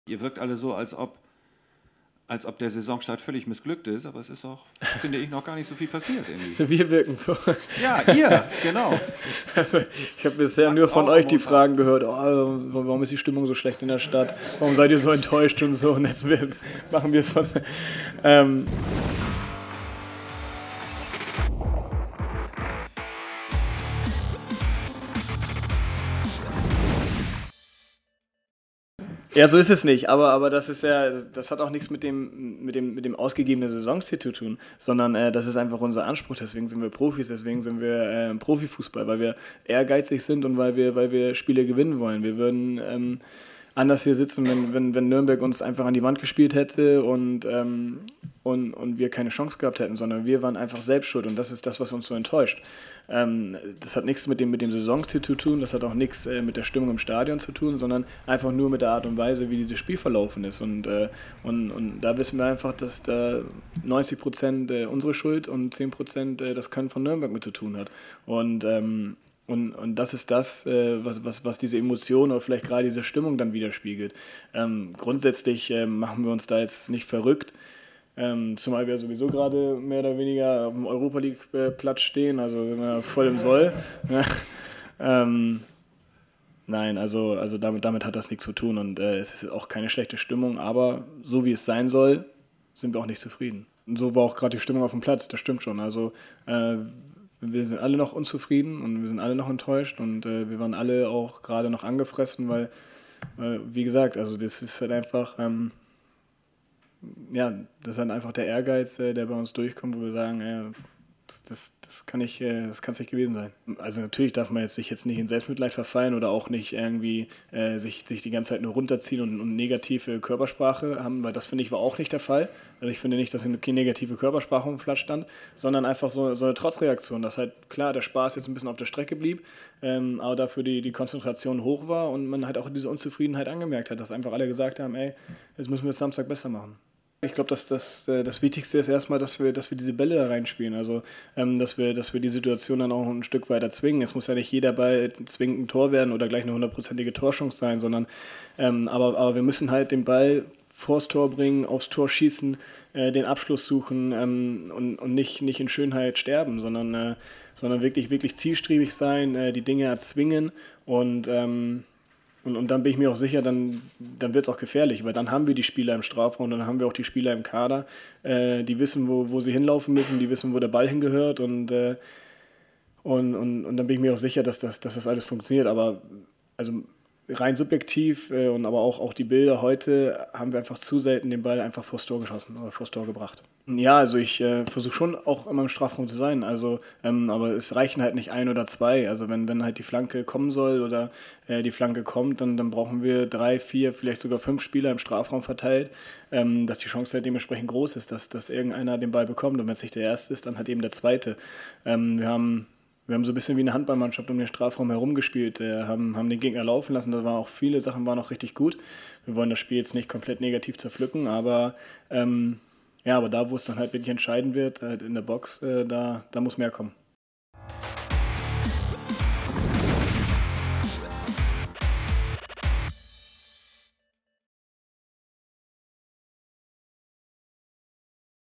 Ihr wirkt alle so, als ob der Saisonstart völlig missglückt ist, aber es ist auch, finde ich, noch gar nicht so viel passiert irgendwie. Wir wirken so. Ja, ihr, genau. Also, ich habe bisher Max nur von auch euch die am Montag. Fragen gehört, warum ist die Stimmung so schlecht in der Stadt, warum seid ihr so enttäuscht und so, und jetzt machen wir es von... Ja, so ist es nicht, aber das ist ja, das hat auch nichts mit dem ausgegebenen Saisonziel zu tun, sondern das ist einfach unser Anspruch, deswegen sind wir Profis, deswegen sind wir Profifußball, weil wir ehrgeizig sind und weil wir Spiele gewinnen wollen. Wir würden anders hier sitzen, wenn Nürnberg uns einfach an die Wand gespielt hätte und wir keine Chance gehabt hätten, sondern wir waren einfach selbst schuld, und das ist das, was uns so enttäuscht. Das hat nichts mit dem Saisonziel zu tun, das hat auch nichts mit der Stimmung im Stadion zu tun, sondern einfach nur mit der Art und Weise, wie dieses Spiel verlaufen ist. Und da wissen wir einfach, dass da 90% unsere Schuld und 10% das Können von Nürnberg mit zu tun hat. Und das ist das, was diese Emotion oder vielleicht gerade diese Stimmung dann widerspiegelt. Grundsätzlich machen wir uns da jetzt nicht verrückt, zumal wir sowieso gerade mehr oder weniger auf dem Europa League-Platz stehen, also voll im Soll. Nein, also damit hat das nichts zu tun, und es ist auch keine schlechte Stimmung, aber so wie es sein soll, sind wir auch nicht zufrieden. Und so war auch gerade die Stimmung auf dem Platz, das stimmt schon. Also wir sind alle noch unzufrieden und wir sind alle noch enttäuscht, und wir waren alle auch gerade noch angefressen, weil wie gesagt, also das ist halt einfach, das ist halt einfach der Ehrgeiz, der bei uns durchkommt, wo wir sagen, das kann es nicht gewesen sein. Also natürlich darf man sich jetzt nicht in Selbstmitleid verfallen oder auch nicht irgendwie sich die ganze Zeit nur runterziehen und negative Körpersprache haben, weil das, finde ich, war auch nicht der Fall. Also ich finde nicht, dass eine negative Körpersprache auf dem Platz stand, sondern einfach so eine Trotzreaktion, dass halt klar der Spaß jetzt ein bisschen auf der Strecke blieb, aber dafür die Konzentration hoch war und man halt auch diese Unzufriedenheit angemerkt hat, dass einfach alle gesagt haben, jetzt müssen wir es Samstag besser machen. Ich glaube, dass das Wichtigste ist erstmal, dass wir diese Bälle da reinspielen. Also, dass wir die Situation dann auch ein Stück weiter zwingen. Es muss ja nicht jeder Ball zwingend ein Tor werden oder gleich eine 100%ige Torchance sein, sondern aber wir müssen halt den Ball vors Tor bringen, aufs Tor schießen, den Abschluss suchen und nicht in Schönheit sterben, sondern wirklich, wirklich zielstrebig sein, die Dinge erzwingen, und dann bin ich mir auch sicher, dann wird es auch gefährlich, weil dann haben wir die Spieler im Strafraum, dann haben wir auch die Spieler im Kader, die wissen, wo sie hinlaufen müssen, die wissen, wo der Ball hingehört, und dann bin ich mir auch sicher, dass das alles funktioniert. Aber also rein subjektiv und aber auch die Bilder heute haben wir einfach zu selten den Ball einfach vors Tor geschossen oder vors Tor gebracht. Ja, also ich versuche schon auch immer im Strafraum zu sein, also, aber es reichen halt nicht ein oder zwei. Also wenn halt die Flanke kommen soll oder die Flanke kommt, dann brauchen wir 3, 4, vielleicht sogar 5 Spieler im Strafraum verteilt, dass die Chance halt dementsprechend groß ist, dass irgendeiner den Ball bekommt, und wenn es nicht der Erste ist, dann halt eben der Zweite. Wir haben so ein bisschen wie eine Handballmannschaft um den Strafraum herum gespielt, haben den Gegner laufen lassen, da waren auch viele Sachen waren auch richtig gut. Wir wollen das Spiel jetzt nicht komplett negativ zerpflücken, aber aber da, wo es dann halt wirklich entscheidend wird, halt in der Box, da muss mehr kommen.